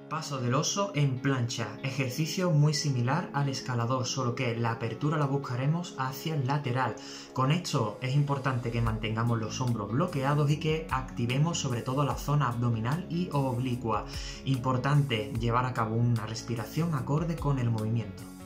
Paso del oso en plancha, ejercicio muy similar al escalador, solo que la apertura la buscaremos hacia el lateral. Con esto es importante que mantengamos los hombros bloqueados y que activemos sobre todo la zona abdominal y oblicua. Importante llevar a cabo una respiración acorde con el movimiento.